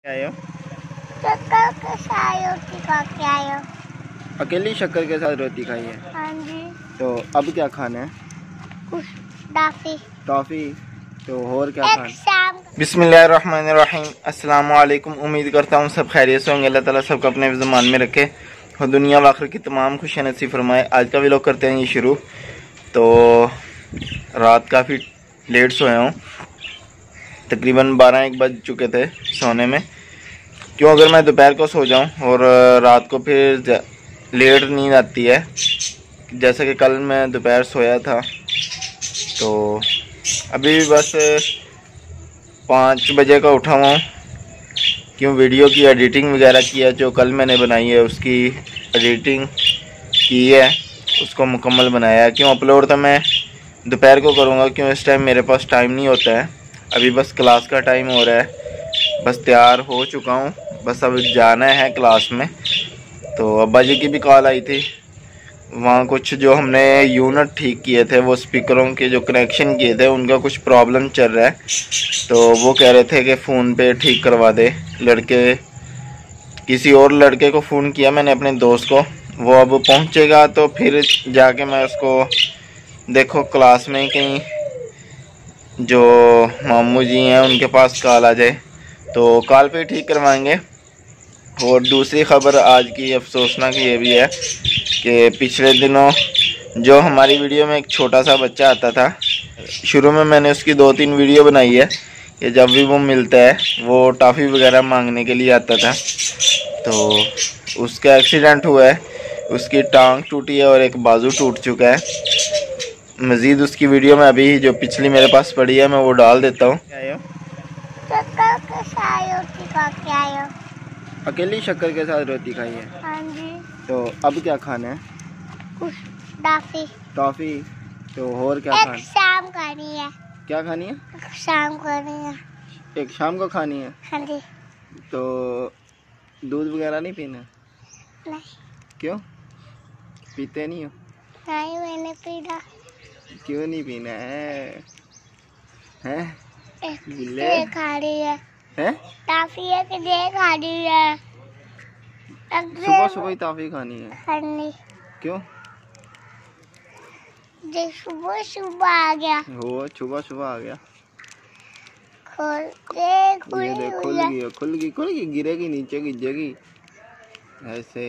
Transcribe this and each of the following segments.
आयो शक्कर के साथ रोटी खा के आयो। अकेली शक्कर के साथ रोटी खाई है? हाँ जी। तो अब क्या खाना है? कुछ टॉफी। टॉफी? तो और क्या खाना? शाम। बिस्मिल्लाहिर्रहमानिर्रहीम। अस्सलाम वालेकुम। उम्मीद करता हूँ सब खैरियत से होंगे। अल्लाह ताला सबको अपने ज़मान में रखे और दुनिया व आखिरत की तमाम खुशियाँ नसीब फरमाए। आज का व्लॉग करते हैं ये शुरू। तो रात काफ़ी लेट सोया हूँ, तकरीबन 12-1 बज चुके थे सोने में। क्यों, अगर मैं दोपहर को सो जाऊं और रात को फिर लेट नींद आती है, जैसा कि कल मैं दोपहर सोया था। तो अभी भी बस 5 बजे का उठा हुआ हूँ। क्यों, वीडियो की एडिटिंग वगैरह की है, जो कल मैंने बनाई है उसकी एडिटिंग की है, उसको मुकम्मल बनाया है। क्यों, अपलोड तो मैं दोपहर को करूँगा, क्यों इस टाइम मेरे पास टाइम नहीं होता है। अभी बस क्लास का टाइम हो रहा है, बस तैयार हो चुका हूँ, बस अब जाना है क्लास में। तो अब्बा जी की भी कॉल आई थी, वहाँ कुछ जो हमने यूनिट ठीक किए थे, वो स्पीकरों के जो कनेक्शन किए थे उनका कुछ प्रॉब्लम चल रहा है। तो वो कह रहे थे कि फ़ोन पे ठीक करवा दे। लड़के, किसी और लड़के को फ़ोन किया मैंने, अपने दोस्त को, वो अब पहुँचेगा तो फिर जाके मैं उसको, देखो क्लास में कहीं जो मामू जी हैं उनके पास कॉल आ जाए तो कॉल पे ठीक करवाएंगे। और दूसरी ख़बर आज की अफसोसनाक ये भी है कि पिछले दिनों जो हमारी वीडियो में एक छोटा सा बच्चा आता था, शुरू में मैंने उसकी 2-3 वीडियो बनाई है कि जब भी वो मिलता है वो टॉफ़ी वगैरह मांगने के लिए आता था। तो उसका एक्सीडेंट हुआ है, उसकी टांग टूटी है और एक बाजू टूट चुका है। मज़ीद उसकी वीडियो में अभी जो पिछली मेरे पास पड़ी है मैं वो डाल देता हूँ। शक्कर के साथ रोटी खा के आयो। अकेली शक्कर के साथ रोटी खाई है? हाँ जी। तो अब क्या खाना है? कुछ टॉफी। टॉफ़ी? तो और क्या खाना? शाम खानी है। क्या खानी है? शाम खानी है। एक शाम को खानी है? हाँ जी। तो दूध वगैरह नहीं पीना? नहीं। क्यों? पीते नहीं हो? नहीं, मैंने पीना। क्यों नहीं पीना है? हैं? खा रही है। हैं? टॉफी है कि दे खा रही है। सुबह सुबह ही टॉफी खानी है? हाँ जी। क्यों? जे सुबह सुबह आ गया। हो, सुबह सुबह आ गया। खोल दे, खुल गई, गिरेगी नीचे, गिरेगी ऐसे।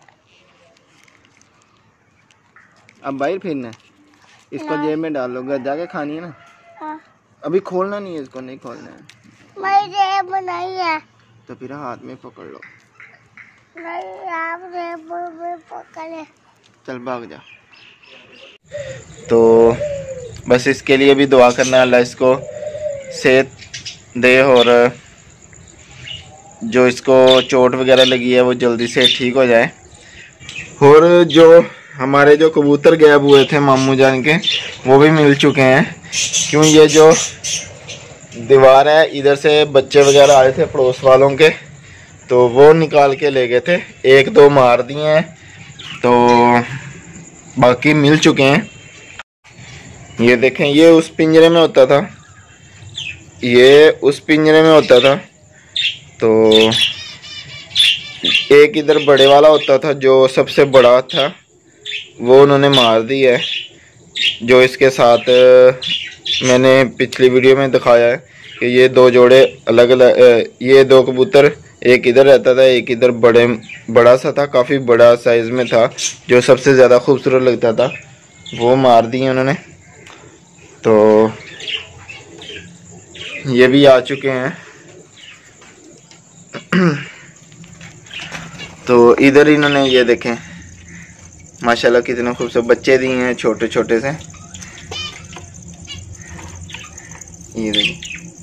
अब बाहर फिरना है, इसको जेब में डाल लो, घर जाके खानी है ना। हाँ। अभी खोलना नहीं है, इसको नहीं खोलना है। मेरी जेब नहीं है। तो फिर हाथ में पकड़ लो। नहीं, आप जेब में पकड़े। चल भाग जा। तो बस इसके लिए भी दुआ करना, अल्लाह इसको सेहत दे और जो इसको चोट वगैरह लगी है वो जल्दी से ठीक हो जाए। और जो हमारे जो कबूतर गायब हुए थे मामू जान के, वो भी मिल चुके हैं। क्यों, ये जो दीवार है, इधर से बच्चे वगैरह आए थे पड़ोस वालों के, तो वो निकाल के ले गए थे। 1-2 मार दिए हैं, तो बाकी मिल चुके हैं। ये देखें, ये उस पिंजरे में होता था, ये उस पिंजरे में होता था। तो एक इधर बड़े वाला होता था जो सबसे बड़ा था, वो उन्होंने मार दी है। जो इसके साथ मैंने पिछली वीडियो में दिखाया है कि ये 2 जोड़े अलग अलग, ये 2 कबूतर, एक इधर रहता था, एक इधर बड़ा सा था, काफ़ी बड़ा साइज़ में था, जो सबसे ज़्यादा खूबसूरत लगता था, वो मार दिए उन्होंने। तो ये भी आ चुके हैं। तो इधर इन्होंने, ये देखें माशाल्लाह कितने खूबसूरत बच्चे दिए हैं, छोटे छोटे से। ये देखिए,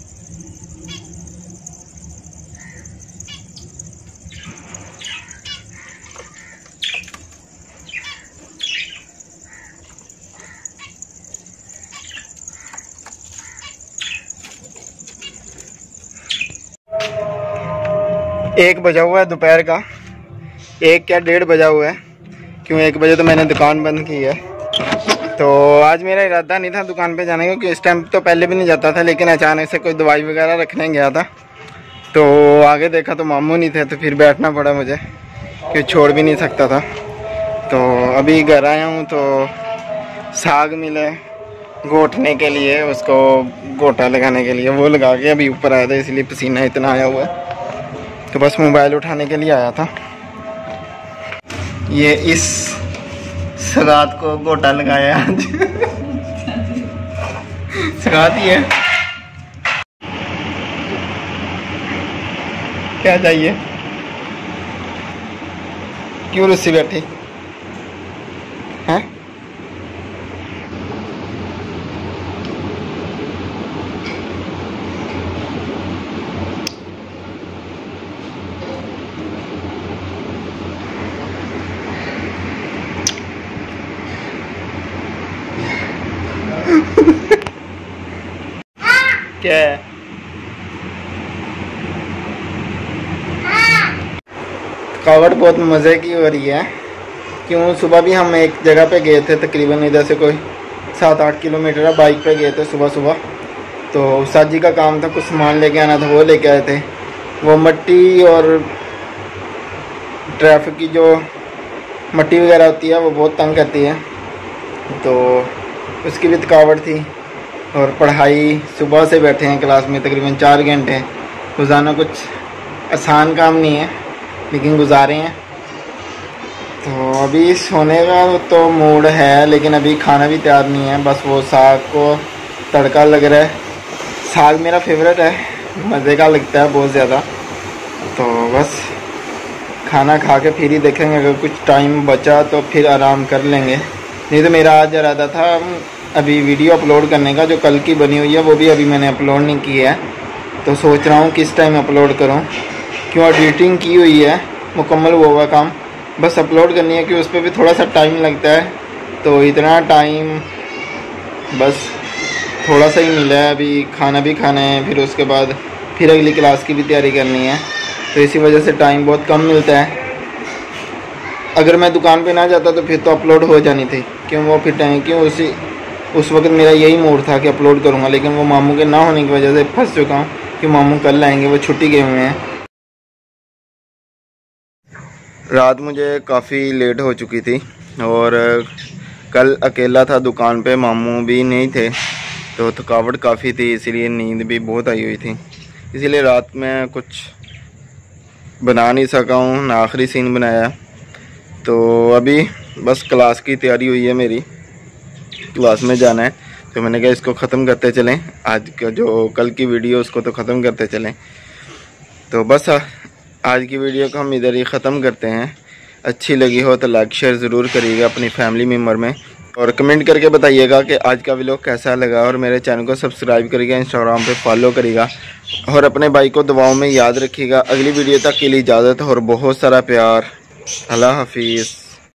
एक बजा हुआ है दोपहर का, 1 क्या 1:30 बजा हुआ है। क्यों, 1 बजे तो मैंने दुकान बंद की है। तो आज मेरा इरादा नहीं था दुकान पे जाने का, क्योंकि इस टाइम तो पहले भी नहीं जाता था, लेकिन अचानक से कोई दवाई वगैरह रखने गया था। तो आगे देखा तो मामू नहीं थे, तो फिर बैठना पड़ा मुझे क्योंकि छोड़ भी नहीं सकता था। तो अभी घर आया हूँ तो साग मिले घोटने के लिए, उसको गोटा लगाने के लिए, वो लगा के अभी ऊपर आया था, इसलिए पसीना इतना आया हुआ है। तो बस मोबाइल उठाने के लिए आया था। ये इस सगात को गोटा लगाया आज सगात ही है। क्या चाहिए? क्यों रुस्सी बैठी हैं? क्या है? थकावट बहुत मज़े की हो रही है। क्यों? सुबह भी हम एक जगह पे गए थे, तकरीबन इधर से कोई 7-8 किलोमीटर है, बाइक पे गए थे सुबह सुबह। तो साजी का काम था, कुछ सामान लेके आना था, वो लेके आए थे। वो मट्टी और ट्रैफिक की जो मट्टी वगैरह होती है वो बहुत तंग करती है, तो उसकी भी थकावट थी। और पढ़ाई, सुबह से बैठे हैं क्लास में तकरीबन 4 घंटे। रोज़ाना कुछ आसान काम नहीं है, लेकिन गुजारे हैं। तो अभी सोने का तो मूड है, लेकिन अभी खाना भी तैयार नहीं है। बस वो साग को तड़का लग रहा है। साग मेरा फेवरेट है, मज़े का लगता है बहुत ज़्यादा। तो बस खाना खा के फिर ही देखेंगे, अगर कुछ टाइम बचा तो फिर आराम कर लेंगे। नहीं तो मेरा आज इरादा था अभी वीडियो अपलोड करने का, जो कल की बनी हुई है वो भी अभी मैंने अपलोड नहीं की है। तो सोच रहा हूँ किस टाइम अपलोड करूँ, क्यों एडिटिंग की हुई है, मुकम्मल वो हुआ काम, बस अपलोड करनी है कि उस पर भी थोड़ा सा टाइम लगता है। तो इतना टाइम बस थोड़ा सा ही मिला है। अभी खाना भी खाना है, फिर उसके बाद फिर अगली क्लास की भी तैयारी करनी है, तो इसी वजह से टाइम बहुत कम मिलता है। अगर मैं दुकान पे ना जाता तो फिर तो अपलोड हो जानी थी, क्यों वो फिर टाइम क्यों उस वक्त मेरा यही मूड था कि अपलोड करूँगा, लेकिन वो मामू के ना होने की वजह से फंस चुका हूँ कि मामू कल आएंगे, वो छुट्टी गए हुए हैं। रात मुझे काफ़ी लेट हो चुकी थी और कल अकेला था दुकान पे, मामू भी नहीं थे, तो थकावट काफ़ी थी, इसीलिए नींद भी बहुत आई हुई थी। इसीलिए रात में कुछ बना नहीं सका हूँ, ना आखिरी सीन बनाया। तो अभी बस क्लास की तैयारी हुई है, मेरी क्लास में जाना है। तो मैंने कहा इसको ख़त्म करते चलें, आज का जो कल की वीडियो उसको तो ख़त्म करते चलें। तो बस आज की वीडियो को हम इधर ही ख़त्म करते हैं। अच्छी लगी हो तो लाइक शेयर ज़रूर करिएगा अपनी फैमिली मेम्बर में, और कमेंट करके बताइएगा कि आज का व्लॉग कैसा लगा। और मेरे चैनल को सब्सक्राइब करिएगा, इंस्टाग्राम पे फॉलो करिएगा, और अपने भाई को दुआओं में याद रखिएगा। अगली वीडियो तक के लिए इजाज़त और बहुत सारा प्यार। अल्लाह हाफिज़।